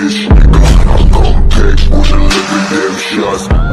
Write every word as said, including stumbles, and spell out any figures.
bitch, nigga, I'm gon' take, будем лететь в час.